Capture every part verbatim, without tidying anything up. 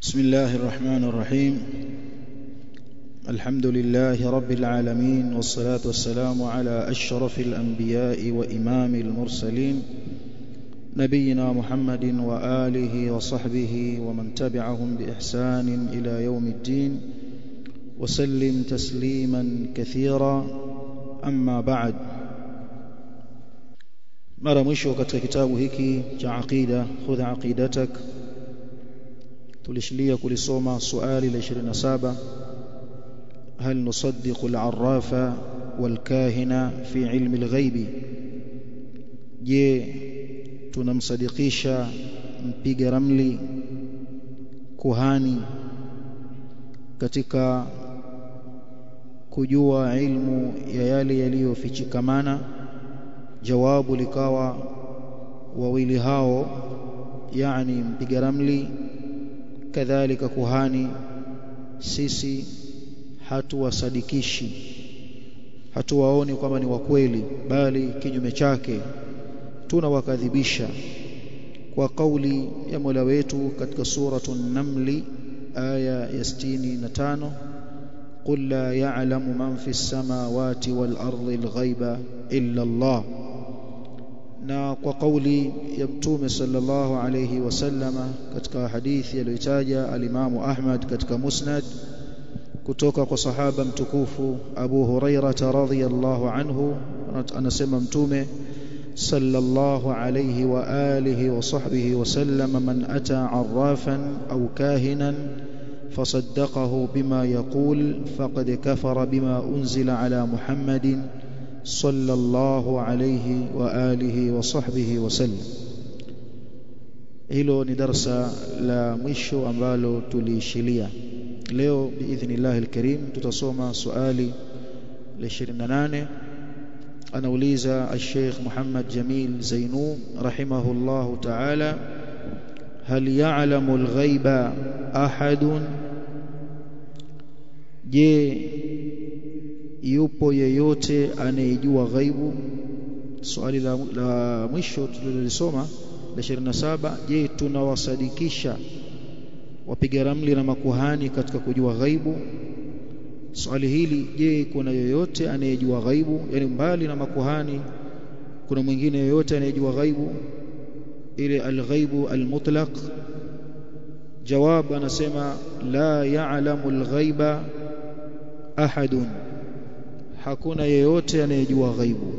بسم الله الرحمن الرحيم. الحمد لله رب العالمين، والصلاة والسلام على أشرف الأنبياء وإمام المرسلين نبينا محمد وآله وصحبه ومن تبعهم بإحسان إلى يوم الدين وسلم تسليما كثيرا. أما بعد، mara mwisho katika kitabu hiki cha aqida khudh aqidatak tulishilia kulisoma swali la ishirini na saba: hal nusaddiqu al-arrafa wal-kahina fi ilmi al-ghaibi, je tunamsadikisha mpiga ramli, kuhani katika kujua ilmu ya yale yaliyofichikamana? Jawabu likawa wawili hao, yani mpiga ramli kadhalika kuhani, sisi hatuwasadikishi, hatuwaoni kwamba ni wakweli, bali kinyume chake tunawakadhibisha, kwa kauli ya Mola wetu katika suratu An-Naml aya ya sitini na tano: qul la ya'lamu man fi as-samawati wal ardi al-ghaiba illa Allah, na kwa kauli ya Mtume sallallahu alayhi wasallama katika hadithi aliyotaja al-Imamu Ahmad katika Musnad kutoka kwa sahaba mtukufu Abu Hurairah radhiyallahu anhu, anasema Mtume sallallahu alayhi wa alihi wa sahbihi wasallama: man ata arrafan au kahinan fasaddaqahu bima yaqul faqad kafara bima unzila ala Muhammadin sallallahu alayhi wa alihi wa sahbihi wasallam. Hilo ni darasa la mwisho ambalo tuliishilia. Leo biidhnillah alkarim tutasoma swali la ishirini na nane. Anauliza al-Sheikh Muhammad Jamil Zainu rahimahullahu ta'ala: hal ya'lamu al-ghaiba ahadun, je yupo yeyote anayejua ghaibu? Swali la, la mwisho tulilisoma la ishirini na saba: je tunawasadikisha wapiga ramli na makuhani katika kujua ghaibu? Swali hili, je kuna yeyote anayejua ghaibu, yani mbali na makuhani kuna mwingine yeyote anayejua ghaibu, ile al-ghaibu al-mutlaq? Jawab, anasema la ya'lamu al-ghaiba ahadun, hakuna yeyote anayejua ghaibu.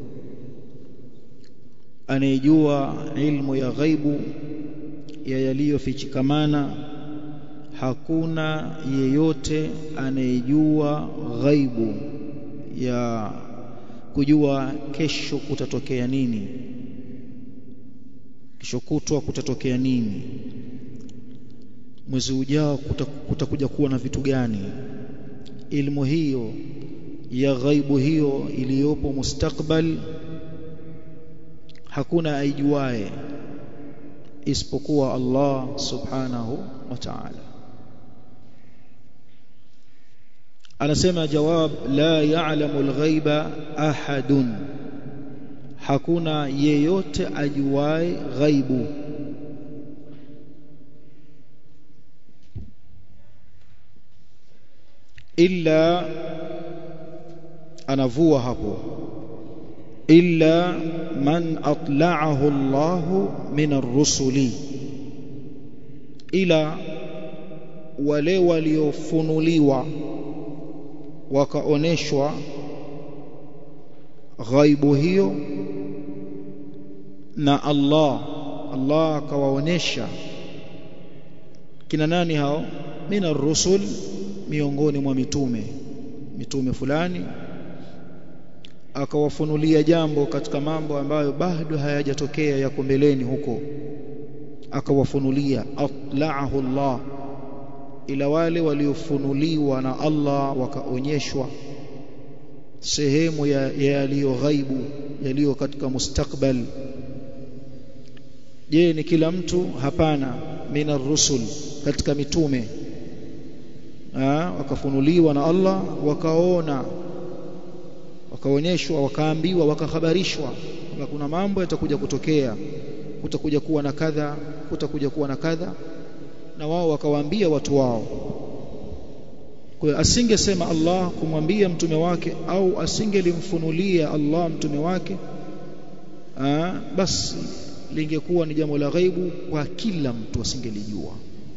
Anayejua ilmu ya ghaibu ya yaliyofichikamana, hakuna yeyote anayejua ghaibu ya kujua kesho kutatokea nini, kesho kutwa kutatokea nini, mwezi ujao kutakuja kuwa na vitu gani. Ilmu hiyo ya ghaibu hiyo iliyopo mustakbal, hakuna aijuae isipokuwa Allah subhanahu wa ta'ala. Anasema jawab, la ya'lamu al-ghaiba ahadun, hakuna yeyote ajuae ghaibu. Illa, anavua hapo, illa man atla'ahu Allahu min ar-rusuli, ila wale waliofunuliwa wakaoneshwa ghaibu hiyo na Allah. Allah akawaonesha. Kina nani hao? Min ar-rusul, miongoni mwa mitume, mitume fulani akawafunulia jambo katika mambo ambayo bado hayajatokea yako mbeleni huko, akawafunulia. Atla'ahu Allah, ila wale waliofunuliwa na Allah wakaonyeshwa sehemu ya yaliyo ghaibu, yaliyo katika mustakbal. Je, ni kila mtu? Hapana. Mina rusul, katika mitume ah, wakafunuliwa na Allah, wakaona, wakaonyeshwa, wakaambiwa, wakahabarishwa kwamba kuna mambo yatakuja kutokea, kutakuja kuwa na kadha, kutakuja kuwa na kadha. na wao wakawaambia watu wao. Kwa hiyo asingesema Allah kumwambia mtume wake au asingelimfunulia Allah mtume wake, aa, basi lingekuwa ni jambo la ghaibu kwa kila mtu, asingelijua.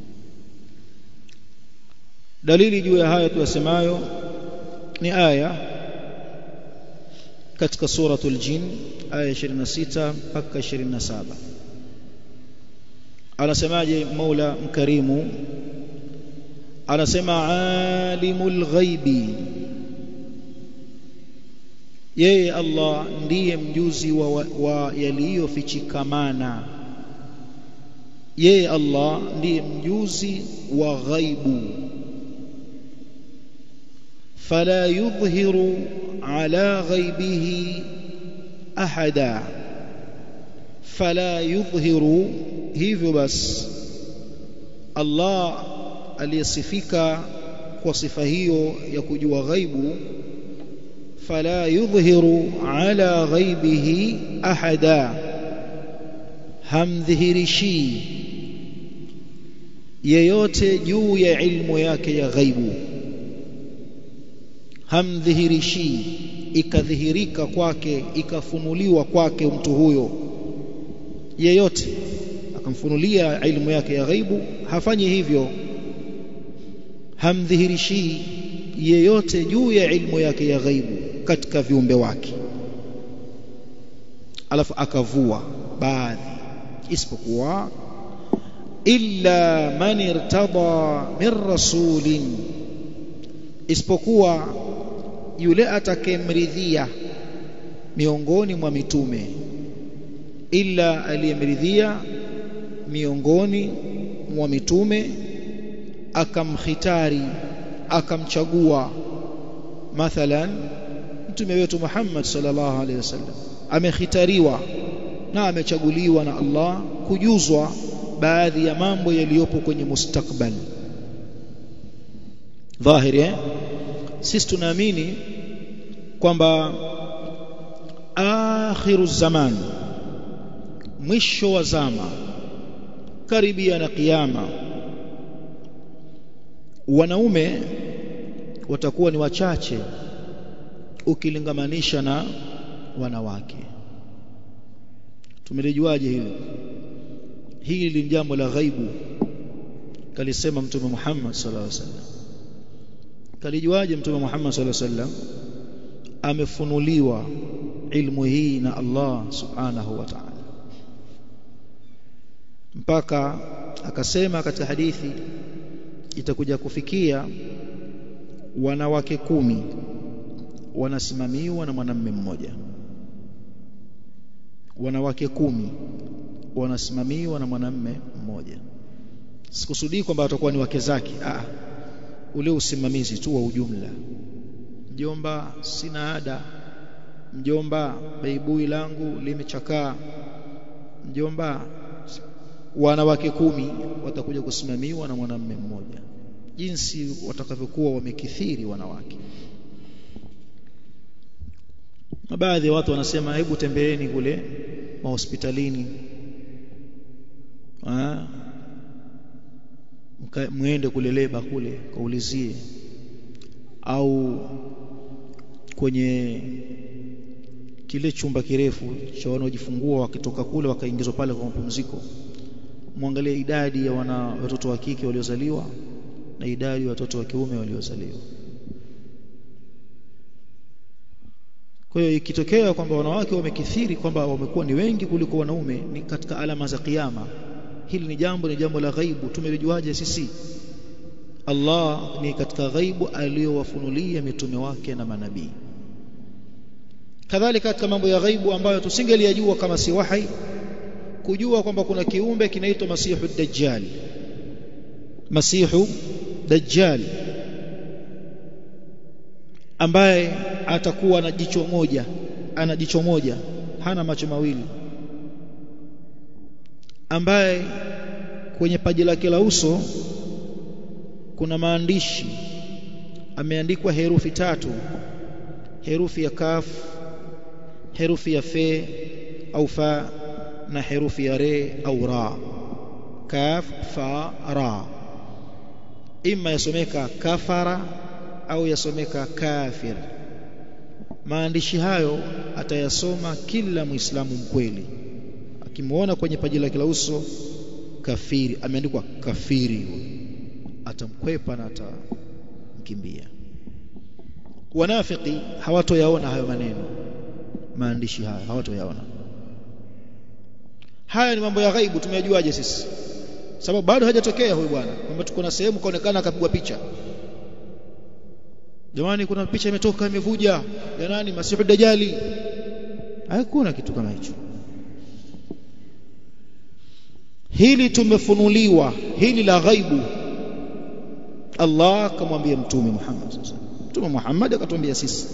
Dalili juu ya haya tuyasemayo ni aya katika suratul Jin aya ishirini na sita mpaka ishirini na saba. Anasemaje Mola mkarimu? Anasema alimul ghaibi, yeye Allah ndiye mjuzi wa, wa, wa yaliyofichikamana. Yeye Allah ndiye mjuzi wa ghaibu. Fala yudhhiru ala ghaibihi ahada, fala yudhhiru, hivyo basi Allah aliyesifika kwa sifa hiyo ya kujua ghaibu, fala yudhhiru ala ghaibihi ahada, hamdhihirishi yeyote juu ya ilmu yake ya ghaibu. Hamdhihirishi ikadhihirika kwake, ikafunuliwa kwake mtu huyo yeyote akamfunulia ilmu yake ya ghaibu, hafanyi hivyo. Hamdhihirishi yeyote juu ya ilmu yake ya ghaibu katika viumbe wake, alafu akavua baadhi, isipokuwa illa man irtada min rasulin, isipokuwa yule atakemridhia miongoni mwa mitume. Illa aliyemridhia miongoni mwa mitume, akamkhitari, akamchagua. Mathalan mtume wetu Muhammad sallallahu alaihi wasallam amekhitariwa na amechaguliwa na Allah kujuzwa baadhi ya mambo yaliyopo kwenye mustakbali dhahiri. eh? Sisi tunaamini kwamba akhiru zaman, mwisho wa zama, karibia na kiyama, wanaume watakuwa ni wachache ukilingamanisha na wanawake. Tumelijuaje hili? Hili ni jambo la ghaibu, kalisema mtume Muhammad sallallahu alaihi wasallam. Kalijuaje mtume Muhammad sallallahu alaihi wasallam? Amefunuliwa ilmu hii na Allah subhanahu wa ta'ala, mpaka akasema katika hadithi itakuja kufikia wanawake kumi wanasimamiwa na mwanamume mmoja. Wanawake kumi wanasimamiwa na mwanamume mmoja. Sikusudii kwamba watakuwa ni wake zake, ah, ule usimamizi tu wa ujumla. Mjomba, sina ada. Mjomba, baibui langu limechakaa. Mjomba, wanawake kumi watakuja kusimamiwa na mwanamume mmoja, jinsi watakavyokuwa wamekithiri wanawake. Na baadhi ya watu wanasema hebu tembeeni kule mahospitalini, ah, muende kule leba kule kaulizie, au kwenye kile chumba kirefu cha wanaojifungua wakitoka kule wakaingizwa pale kwa mapumziko, muangalie idadi ya wana watoto wa kike waliozaliwa na idadi ya watoto wa kiume waliozaliwa. Kwa hiyo ikitokea kwamba wanawake wamekithiri, kwamba wamekuwa ni wengi kuliko wanaume, ni katika alama za kiyama. Hili ni jambo ni jambo la ghaibu. Tumelijuaje sisi? Allah ni katika ghaibu aliyowafunulia mitume wake na manabii. Kadhalika katika mambo ya ghaibu ambayo tusingelijua kama si wahi, kujua kwamba kuna kiumbe kinaitwa Masihu Dajjal. Masihu Dajjal ambaye atakuwa na jicho moja, ana jicho moja, hana macho mawili, ambaye kwenye paji lake la uso kuna maandishi, ameandikwa herufi tatu, herufi ya kaf, herufi ya fe au fa, na herufi ya re au ra. kaf fa ra, ima yasomeka kafara au yasomeka kafir. Maandishi hayo atayasoma kila Muislamu mkweli. Akimuona kwenye paji lake la uso kafiri, ameandikwa kafiri, atamkwepa na atamkimbia. Wanafiki hawatoyaona hayo maneno, maandishi haya hawatoyaona. Haya ni mambo ya ghaibu, tumeyajuaje sisi? Sababu bado hajatokea huyu bwana kwamba tuko na sehemu kaonekana akapigwa picha. Jamani, kuna picha imetoka imevuja ya nani, Masihu Dajjali. Hakuna kitu kama hicho. Hili tumefunuliwa, hili la ghaibu. Allah akamwambia Mtume Muhammad sallallahu alaihi wasallam, Mtume Muhammad akatuambia sisi.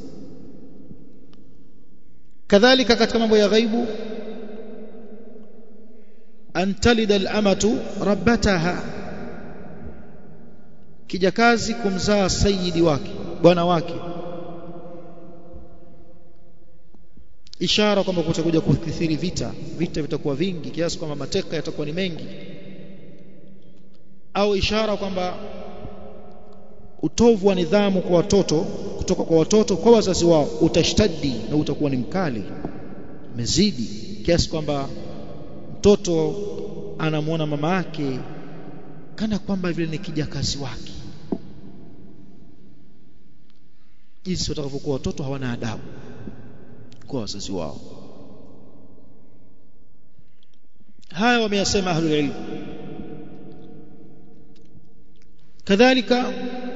Kadhalika katika mambo ya ghaibu, an talida al-amatu rabbataha, kijakazi kumzaa sayyidi wake, bwana wake. Ishara kwamba kutakuja kukithiri vita, vita vitakuwa vingi kiasi kwamba mateka yatakuwa ni mengi, au ishara kwamba utovu wa nidhamu kwa watoto, kutoka kwa watoto kwa wazazi wao utashtadi na utakuwa ni mkali, mezidi kiasi kwamba mtoto anamuona mama yake kana kwamba vile ni kijakazi wake. Jinsi watakavyokuwa watoto hawana adabu kwa wazazi wao. Haya wameyasema ahlul ilm. Kadhalika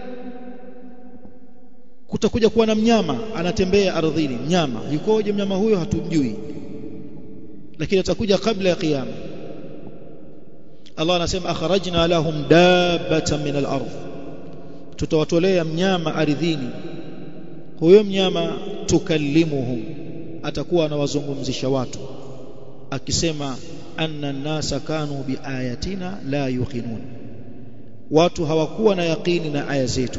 kutakuja kuwa na mnyama anatembea ardhini. Mnyama yukoje? Mnyama huyo hatumjui, lakini atakuja kabla ya kiyama. Allah anasema akharajna lahum dabbatan min al-ardh, tutawatolea mnyama ardhini. Huyo mnyama tukallimuhum, atakuwa anawazungumzisha watu akisema anna an-nasa kanu biayatina la yuqinun, watu hawakuwa na yaqini na aya zetu.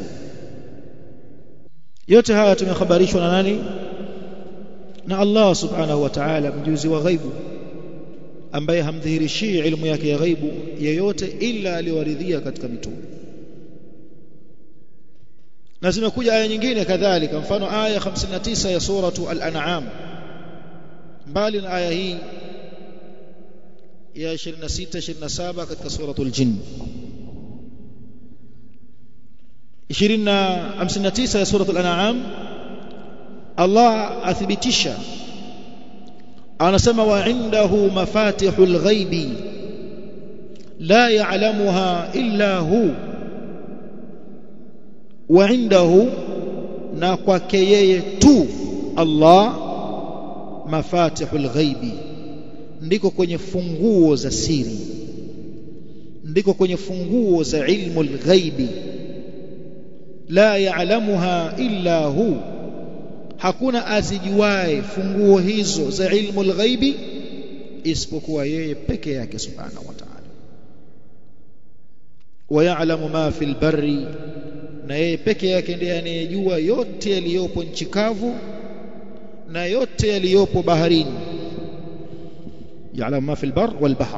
Yote haya tumekhabarishwa na nani? Na Allah subhanahu wa ta'ala, mjuzi wa ghaibu, ambaye hamdhihirishi ilmu yake ya ghaibu yeyote ila aliwaridhia katika mitume. Na zimekuja aya nyingine kadhalika, mfano aya hamsini na tisa ya suratu al-an'am, mbali na aya hii ya ishirini na sita ishirini na saba katika suratul jinn. hamsini na tisa ya suratul an'am, Allah athibitisha, anasema wa indahu mafatihul ghaibi la ya'lamuha illa hu, wa indahu, na kwake yeye tu Allah, mafatihul ghaibi, ndiko kwenye funguo za siri, ndiko kwenye funguo za ilmu al-ghaibi. La ya'lamuha illa hu, hakuna azijuae funguo hizo za ilmu al-ghaibi isipokuwa yeye peke yake subhanahu wa ta'ala. Wa ya'lamu ma fil barri, na yeye peke yake ndiye anayejua yote yaliyopo nchi kavu na yote yaliyopo baharini. Ya'lamu ma fil barr wal bahr,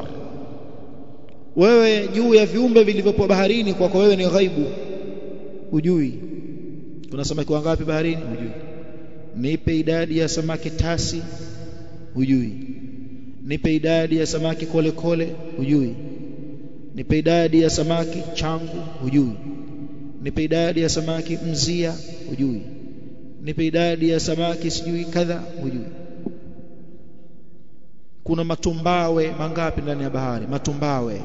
wewe juu ya viumbe vilivyopo baharini kwako wewe ni ghaibu, hujui kuna samaki wangapi baharini, hujui. Nipe idadi ya samaki tasi, hujui. Nipe idadi ya samaki kole kole, hujui. Nipe idadi ya samaki changu, hujui. Nipe idadi ya samaki mzia, hujui. Nipe idadi ya samaki sijui kadha, hujui. Kuna matumbawe mangapi ndani ya bahari? Matumbawe.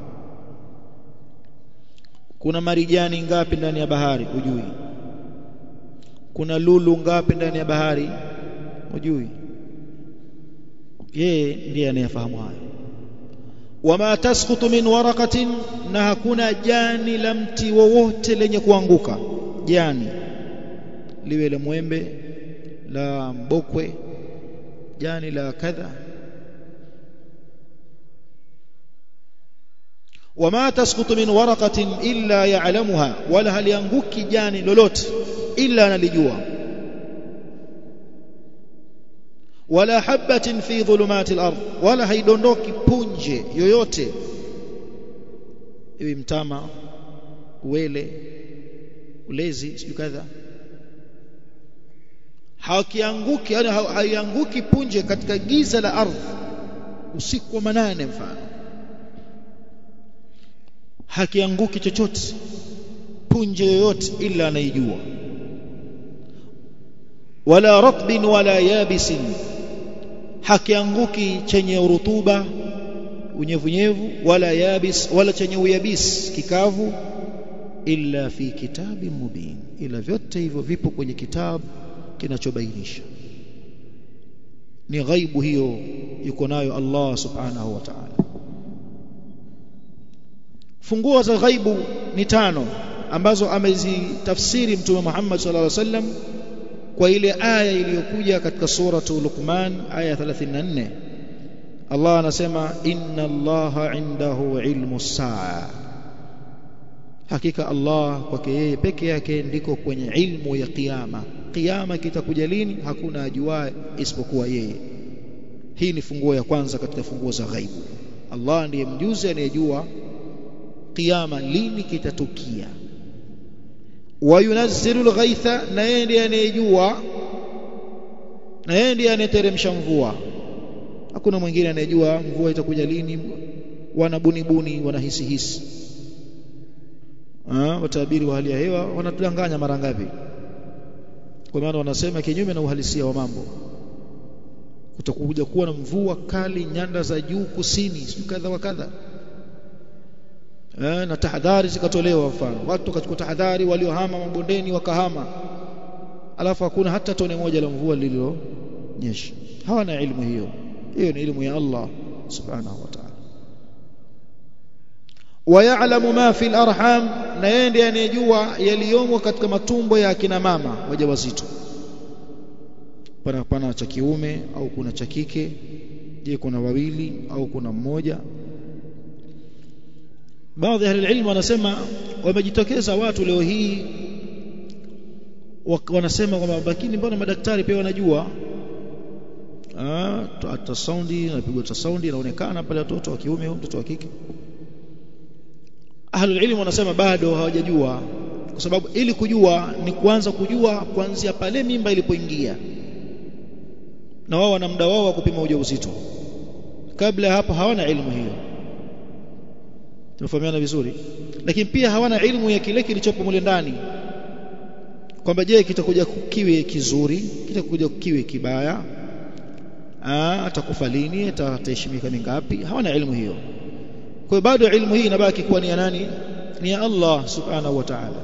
Kuna marijani ngapi ndani ya bahari? Hujui. Kuna lulu ngapi ndani ya bahari? Hujui. Yeye ndiye anayefahamu hayo. Wama tasqutu min waraqatin, na hakuna jani la mti wowote lenye kuanguka. Jani liwe la mwembe, la mbokwe, jani la kadha. Wama tasqutu min waraqatin illa ya'lamuha, wala halianguki jani lolote illa analijua. Wala habatin fi dhulumati al-ardh, wala haidondoki punje yoyote iwe mtama, uwele, ulezi, sio kadha. Hakianguki, yani haianguki punje katika giza la ardhi usiku wa manane mfano. Hakianguki chochote, punje yoyote ila anaijua. Wala ratbin wala yabisin, hakianguki chenye rutuba unyevunyevu, wala yabis wala chenye uyabis kikavu, illa fi kitabin mubin, ila vyote hivyo vipo kwenye kitabu kinachobainisha. Ni ghaibu hiyo yuko nayo Allah subhanahu wa ta'ala. Funguo za ghaibu ni tano ambazo amezitafsiri Mtume Muhammad sallallahu alaihi wasallam kwa ile aya iliyokuja katika suratu Luqman aya thelathini na nne. Allah anasema inna Allaha indahu ilmu saa, hakika Allah kwake yeye peke yake ndiko kwenye ilmu ya kiyama. Kiyama kitakuja lini hakuna ajuaye isipokuwa yeye. Hii ni funguo ya kwanza katika funguo za ghaibu. Allah ndiye mjuzi anayejua kiyama lini kitatukia. Wa yunazzilu al-ghaitha, na yeye ndiye anayejua, na yeye ndiye anateremsha mvua. Hakuna mwingine anayejua mvua itakuja lini. Wanabuni buni, wanahisi hisi. Ah, watabiri wa hali ya hewa wanatudanganya mara ngapi? Kwa maana wanasema kinyume na uhalisia wa mambo. Kutakuja kuwa na mvua kali nyanda za juu kusini, si kadha wa kadha. Eh, na tahadhari zikatolewa. Mfano watu wakachukua tahadhari, waliohama mabondeni wakahama, alafu hakuna hata tone moja la mvua lililonyesha. Hawana ilmu hiyo. Hiyo ni ilmu ya Allah subhanahu wa ta'ala. Wa ya'lamu ma fil arham, na yeye ndiye anayejua yaliyomo katika matumbo ya akina mama wajawazito. Pana pana cha kiume au kuna cha kike, je kuna wawili au kuna mmoja? Baadhi ya ilmu wanasema, wamejitokeza watu leo hii wanasema kwamba bakini, mbona madaktari pia wanajua? Ah, hata saundi inapigwa, ta saundi inaonekana pale watoto wa kiume au mtoto wa kike. Ahlul ilmu wanasema bado hawajajua, kwa sababu ili kujua ni kuanza kujua kuanzia pale mimba ilipoingia, na wao wana muda wao wa kupima ujauzito. Kabla hapo hawana ilmu hiyo. Tumefahamiana vizuri? Lakini pia hawana ilmu ya kile kilichopo mule ndani, kwamba je kitakuja kiwe kizuri, kitakuja kiwe kibaya, ah atakufa lini, ataheshimika mingapi? Hawana ilmu hiyo. Kwa bado ilmu hii inabaki kuwa ni ya nani? Ni ya Allah subhanahu wa ta'ala.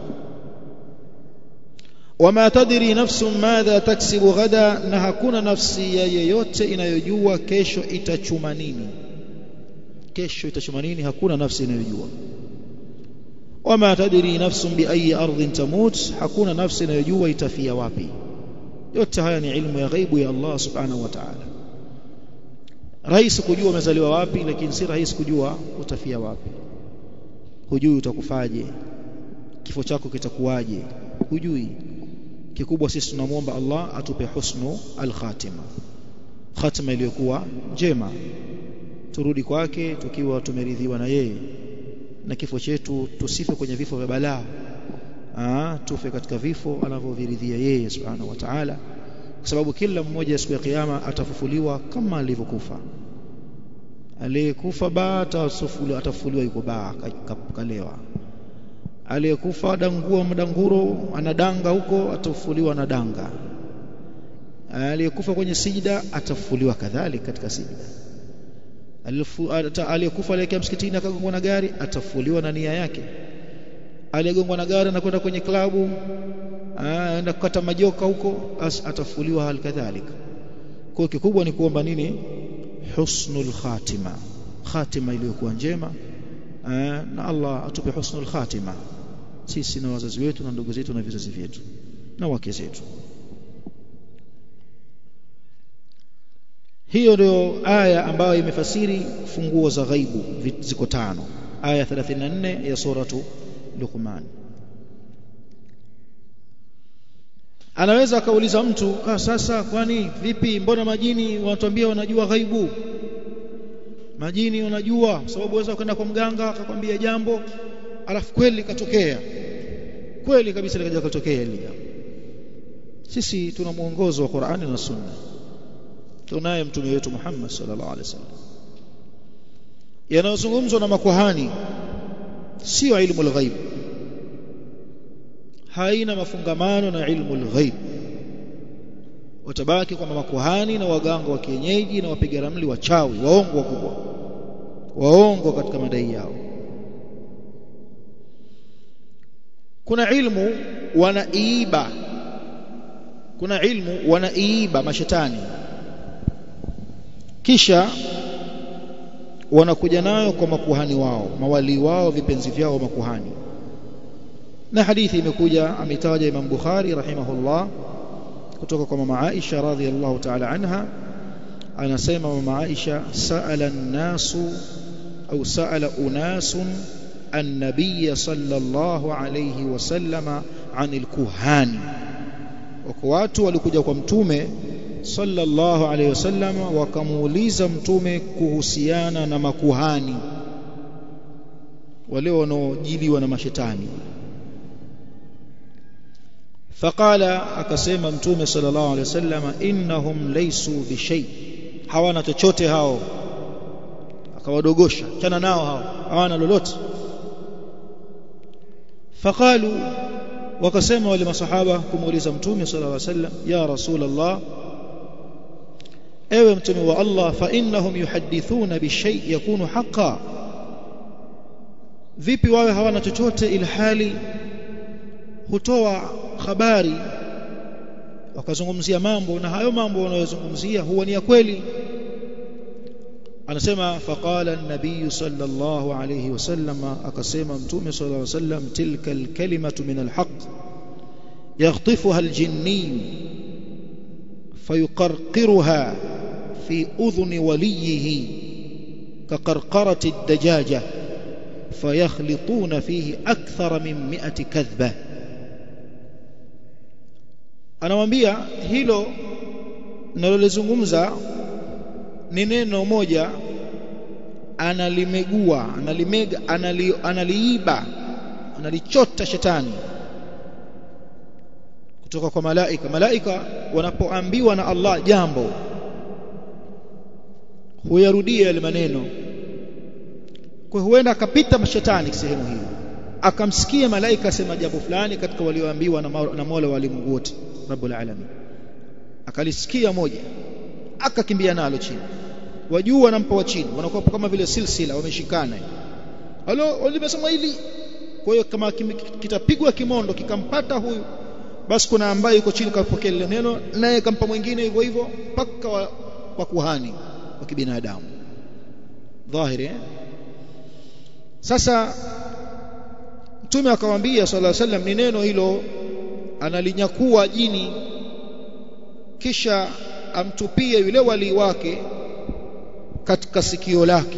Wama tadri nafsun madha taksibu ghada, na hakuna nafsi ya yeyote inayojua kesho itachuma nini. Kesho itachuma nini hakuna nafsi inayojua. Wama tadri nafsun bi ayi ardhin tamut, hakuna nafsi inayojua itafia wapi. Yote haya ni ilmu ya ghaibu ya Allah subhanahu wa ta'ala. Rahisi kujua umezaliwa wapi, lakini si rahisi kujua utafia wapi. Hujui utakufaje, kifo chako kitakuwaje, hujui. Kikubwa sisi tunamuomba Allah atupe husnu al-khatima, khatima iliyokuwa njema, turudi kwake tukiwa tumeridhiwa na yeye, na kifo chetu tusife kwenye vifo vya balaa. Ah, tufe katika vifo anavyoviridhia yeye subhanahu wa ta'ala, kwa sababu kila mmoja siku ya kiyama atafufuliwa kama alivyokufa. Aliyekufa baa atafufuliwa, atafufuliwa yuko baa kalewa. Aliyekufa dangua mdanguro anadanga huko, atafufuliwa na danga. Aliyekufa kwenye sijida atafufuliwa kadhalika katika sijida. Aliyekufa aliyekuwa msikitini akagongwa na gari atafufuliwa na nia yake. Aliyegongwa na gari na kwenda kwenye klabu, aenda kukata majoka huko, atafufuliwa hali kadhalika. Kwa kikubwa ni kuomba nini? Husnul khatima, khatima iliyokuwa njema. Na Allah atupe husnul khatima sisi na wazazi wetu na ndugu zetu na vizazi vyetu na wake zetu. Hiyo ndio aya ambayo imefasiri funguo za ghaibu, ziko tano. Aya thelathini na nne ya suratu Luqman. Anaweza akauliza mtu, ah, sasa kwani vipi, mbona majini wanatuambia wanajua ghaibu? Majini wanajua, sababu waweza kwenda kwa mganga akakwambia jambo alafu kweli likatokea, kweli kabisa likaja kutokea hili jambo. Sisi tuna mwongozo wa Qur'ani na Sunna, tunaye mtume wetu Muhammad sallallahu alaihi wasallam. Yanayozungumzwa na makuhani sio ilmu al-ghaib, haina mafungamano na ilmu al-ghaib. Watabaki kwa makuhani na waganga wa kienyeji na wapiga ramli wachawi, waongo wakubwa, waongo katika madai yao. Kuna ilmu wanaiba, kuna ilmu wanaiba mashetani, kisha wanakuja nayo kwa makuhani wao, mawali wao, vipenzi vyao makuhani. Na hadithi imekuja ametaja Imam Bukhari rahimahullah kutoka kwa mama Aisha radhiyallahu ta'ala anha, anasema mama Aisha, sa'ala an-nasu au sa'ala unasun an-nabiy sallallahu alayhi wasallama 'anil kuhani. Wako watu walikuja kwa mtume sallallahu alayhi wasallam wakamuuliza mtume kuhusiana na makuhani wale wanaojiliwa na mashetani. Faqala, akasema mtume sallallahu alayhi wasallam, innahum laysu bishay, hawana chochote hao. Akawadogosha, chana nao hao, hawana lolote. Faqalu, wakasema wale masahaba kumuuliza mtume sallallahu alayhi wasallam, ya rasulullah, ewe mtume wa Allah, fa innahum yuhaddithuna bishay yakunu haqqan, vipi wawe hawana chochote ilhali hutoa habari wakazungumzia mambo na hayo mambo wanayozungumzia huwa ni ya kweli? Anasema faqala an-nabiy sallallahu alayhi wasallam, akasema mtume sallallahu alayhi wasallam, tilka al-kalimatu min al-haqq yaghtifuha al-jinni fayuqarqiruha fi udhuni waliyihi kaqarqarati ad-dajaja fayakhlituna fihi akthara min mi'ati kadhba. Anamwambia hilo nalolizungumza ni neno moja, analimegua, analimega, anali, analiiba, analichota shetani kutoka kwa malaika. Malaika wanapoambiwa na Allah jambo huyarudia yale maneno, kwa huenda akapita mashetani sehemu hiyo akamsikia malaika asema jambo fulani katika walioambiwa na Mola wa Mungu wote Rabbul Alamin, akalisikia moja akakimbia nalo chini, wajua wanampa wa chini, wanakuwa kama vile silsila wameshikana. Halo, walimesema hili. Kwa hiyo kama kitapigwa kimondo kikampata huyu, basi kuna ambaye yuko chini kapokea lile neno, naye kampa mwingine hivyo hivyo mpaka wa, wa kuhani wa kibinadamu dhahiri eh? Sasa mtume akamwambia sallallahu alaihi wasallam, ni neno hilo analinyakua jini kisha amtupie yule wali wake katika sikio lake,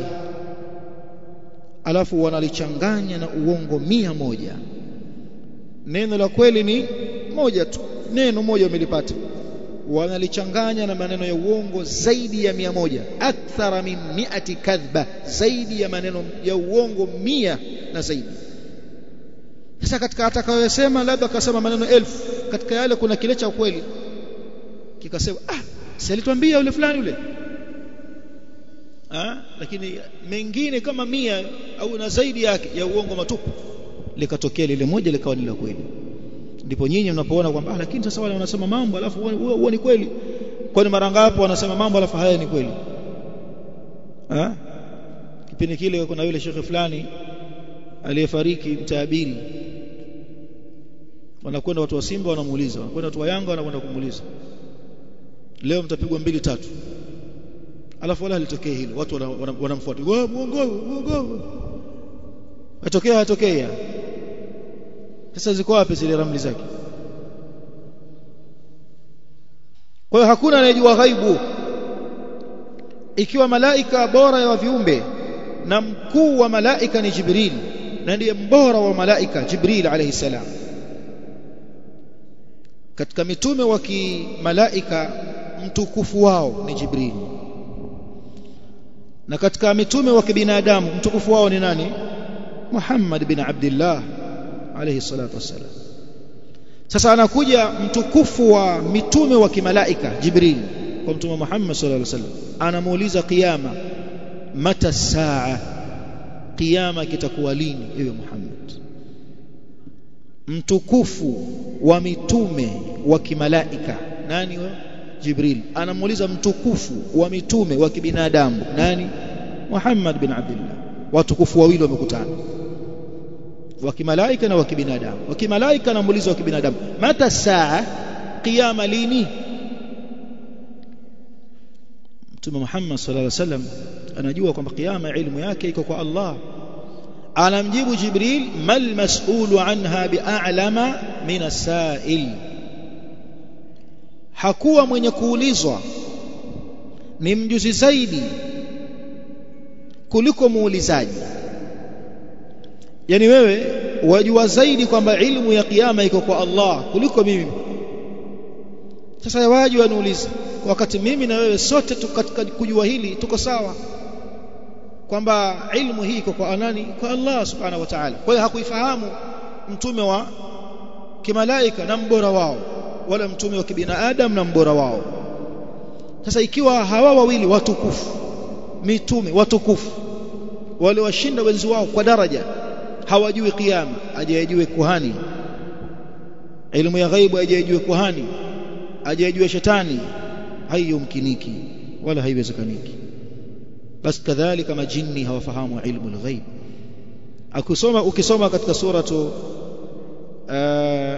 alafu wanalichanganya na uongo mia moja. Neno la kweli ni moja tu, neno moja umelipata, wanalichanganya na maneno ya uongo zaidi ya mia moja, akthara min mi'ati kadhba, zaidi ya maneno ya uongo mia na zaidi. Sasa katika atakayosema labda akasema maneno elfu, katika yale kuna kile cha ukweli, kikasema ah, si alituambia yule fulani yule ah, lakini mengine kama mia au na zaidi yake ya uongo matupu, likatokea lile moja likawa ni la kweli. Ndipo nyinyi mnapoona kwamba ah, lakini sasa wale wanasema mambo alafu huo ni kweli. Kwani mara ngapi wanasema mambo alafu haya ni kweli? Ah, kipindi kile kuna yule shekhi fulani aliyefariki mtaabiri, wanakwenda watu wa Simba wanamuuliza, wanakwenda watu wa Yanga wanakwenda kumuuliza, leo mtapigwa mbili tatu, alafu wala litokee hilo, watu wanamfuata, wao muongo muongo, atokea atokea. Sasa ziko wapi zile ramli zake? Kwa hiyo hakuna anayejua ghaibu. Ikiwa malaika bora ya viumbe na mkuu wa malaika ni Jibril, na ndiye mbora wa malaika Jibril alayhi salam, katika mitume wa kimalaika mtukufu wao ni Jibril, na katika mitume wa kibinadamu mtukufu wao ni nani? Muhammad bin Abdullah alayhi salatu wassalam. Sasa anakuja mtukufu wa mitume wa kimalaika Jibril kwa mtume Muhammad sallallahu alaihi wasallam, anamuuliza kiyama, mata saa, kiyama kitakuwa lini ewe Muhammad? Mtukufu wa mitume wa kimalaika nani wewe? Jibril anamuuliza mtukufu wa mitume wa kibinadamu nani? Muhammad bin Abdullah. Watukufu wawili wamekutana, wa kimalaika na wa kibinadamu. Wa kimalaika anamuuliza wa kibinadamu, mata saa, kiyama lini? Mtume Muhammad sallallahu alaihi wasallam anajua kwamba kiyama ilmu yake iko kwa Allah. Anamjibu Jibril, mal mas'ulu anha bi'alama min as-sa'il, hakuwa mwenye kuulizwa ni mjuzi zaidi kuliko muulizaji. Yani wewe wajua zaidi kwamba ilmu ya kiyama iko kwa Allah kuliko mimi. Sasa waje waniulize, wakati mimi na wewe sote katika kujua hili tuko sawa kwamba ilmu hii iko kwa nani? Kwa Allah subhanahu wa ta'ala. Kwa hiyo hakuifahamu mtume wa kimalaika na mbora wao, wala mtume wa kibinadamu na mbora wao. Sasa ikiwa hawa wawili watukufu, mitume watukufu, wale washinda wenzi wao kwa daraja, hawajui kiyama, ajayejue kuhani, elimu ya ghaibu ajayejue kuhani, ajayejue shetani, haiyumkiniki wala haiwezekaniki. Bas kadhalika majini hawafahamu ilmu al-ghaib. Akusoma ukisoma katika suratu uh,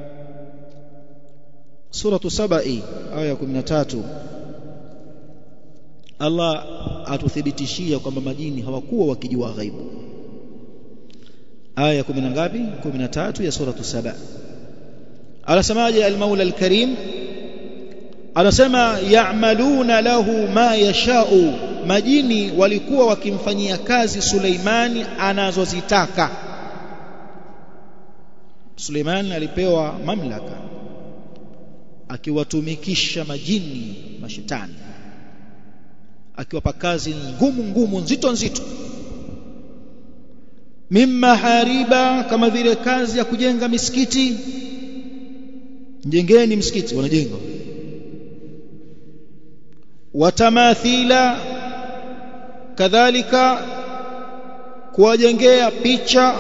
suratu Sabai aya kumi na tatu, Allah atuthibitishia kwamba majini hawakuwa wakijua ghaibu. Aya kumi na ngapi? kumi na tatu ya suratu Saba. Anasemaje al-Maula al-Karim? Anasema ya'maluna lahu ma yasha'u, majini walikuwa wakimfanyia kazi Suleimani anazozitaka. Suleimani alipewa mamlaka akiwatumikisha majini mashetani, akiwapa kazi ngumu ngumu nzito nzito. Mimma hariba, kama vile kazi ya kujenga misikiti, jengeni msikiti, wanajenga. Watamathila, kadhalika kuwajengea picha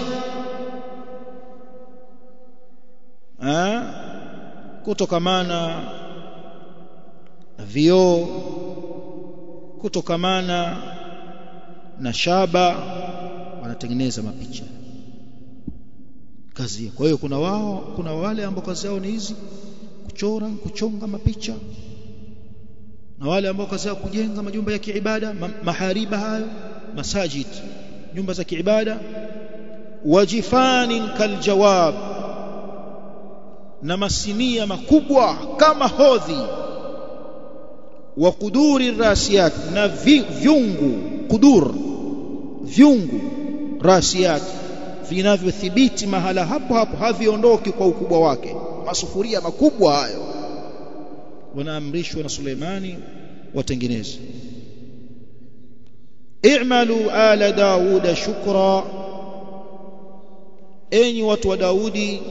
ha? kutokamana na vioo, kutokamana na shaba, wanatengeneza mapicha kazi. Kwa hiyo kuna wao, kuna wale ambao kazi yao ni hizi, kuchora, kuchonga mapicha, na wale ambao kazi yao kujenga majumba ya kiibada, mahariba hayo, masajid, nyumba za kiibada. Wajifanin kaljawab, na masinia makubwa kama hodhi. Wa kuduri rasiyat, na vyungu, kudur, vyungu, rasiyat, vinavyothibiti mahala hapo hapo, haviondoki kwa ukubwa wake. Masufuria makubwa hayo wanaamrishwa na Suleimani watengeneze. I'malu ala Dauda shukra, enyi watu wa Daudi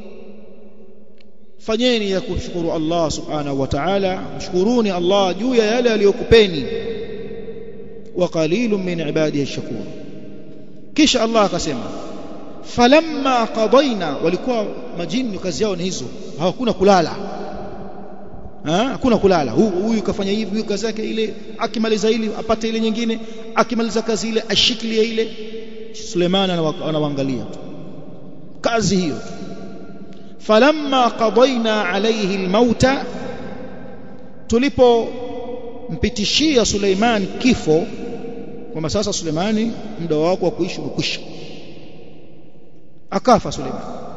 fanyeni ya kushukuru Allah subhanahu wa ta'ala, mshukuruni Allah juu ya yale aliyokupeni. Wa qalilun min ibadihi ash-shakur. Kisha Allah akasema falamma qadaina, walikuwa majini kazi yao ni hizo, hawakuna kulala. Ha? Hakuna kulala. Huyu kafanya hivi, huyu kazi yake ile, akimaliza ile apate ile nyingine, akimaliza kazi ile ashikilie ile. Suleiman anawaangalia tu kazi hiyo. Falamma qadaina alayhi almauta, tulipo mpitishia Suleiman kifo, kwamba sasa Suleimani muda wako wa kuishi umekwisha, akafa Suleiman.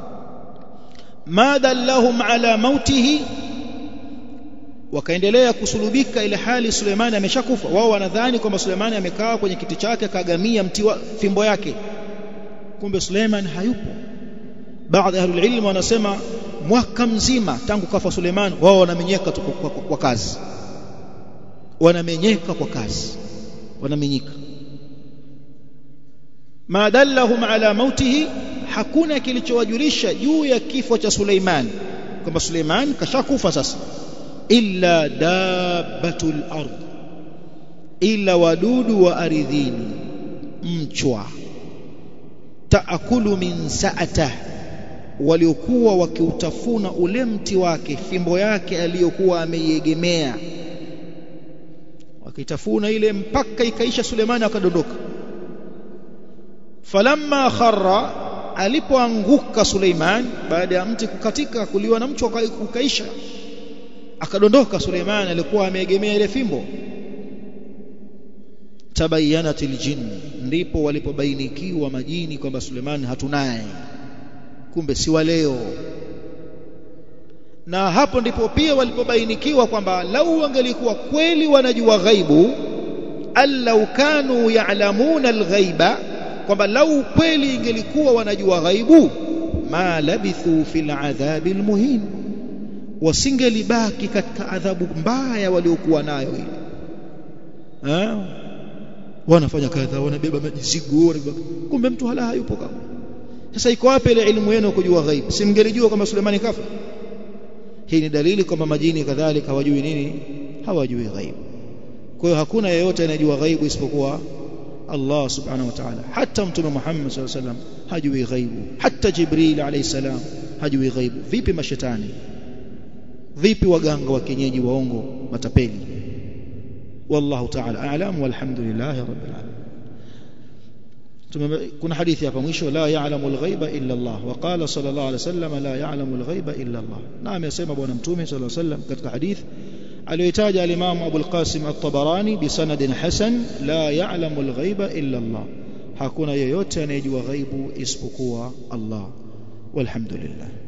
Madha lahum ala mautihi, wakaendelea kusulubika ile hali Suleimani ameshakufa. Wao wanadhani kwamba Suleimani amekaa kwenye kiti chake akagamia mti wa fimbo yake, kumbe Suleiman hayupo. Baadhi ya ahlul ilm wanasema mwaka mzima tangu kafa Suleiman wao wanamenyeka tu kwa, kwa, kwa kazi, wanamenyeka kwa kazi, wanamenyika. ma dallahum ala mautihi, hakuna kilichowajulisha juu ya kifo cha Suleiman kwamba Suleiman kashakufa sasa, illa dabbatul ard, illa wadudu wa ardhini, mchwa, taakulu min sa'atah, waliokuwa wakiutafuna ule mti wake, fimbo yake aliyokuwa ameiegemea, wakitafuna ile mpaka ikaisha, Suleiman akadondoka. Falamma kharra, alipoanguka Suleiman baada ya mti kukatika, kuliwa na mchwa ukaisha, akadondoka Suleiman alikuwa ameegemea ile fimbo. Tabayyanatil jinn, ndipo walipobainikiwa majini kwamba Suleiman hatunaye, kumbe si wa leo. Na hapo ndipo pia walipobainikiwa kwamba lau wangelikuwa kweli wanajua ghaibu, allau kanu ya'lamuna alghaiba, kwamba lau kweli ingelikuwa wanajua ghaibu, ma labithu fil adhabi almuhin, wasingelibaki katika adhabu mbaya waliokuwa nayo ile. Ah, wanafanya kadha, wanabeba majizigo, kumbe mtu hala hayupo kama. Sasa iko wapi ile elimu yenu kujua ghaibu? Si mngelijua kama Suleiman kafa? Hii ni dalili kwamba majini kadhalika hawajui nini? Hawajui ghaibu. Kwa hiyo hakuna yeyote anayejua ghaibu isipokuwa Allah subhanahu wa ta'ala. Hata Mtume Muhammad sallallahu alaihi wasallam hajui ghaibu, hata Jibril alayhi salam hajui ghaibu. Vipi mashetani? Vipi waganga wa kienyeji waongo, matapeli? Wallahu ta'ala a'lam, walhamdulillahi rabbil alamin. Kuna hadithi hapa mwisho, la ya'lamu al-ghaiba illa Allah, wa qala sallallahu alayhi wasallam la ya'lamu al-ghaiba illa Allah. Na amesema bwana Mtume sallallahu alayhi wasallam katika hadithi aliyotaja al-Imam Abu al-Qasim at-Tabarani bi sanadin hasan, la ya'lamu al-ghaiba illa Allah, hakuna yeyote anayejua ghaibu isipokuwa Allah. Walhamdulillah.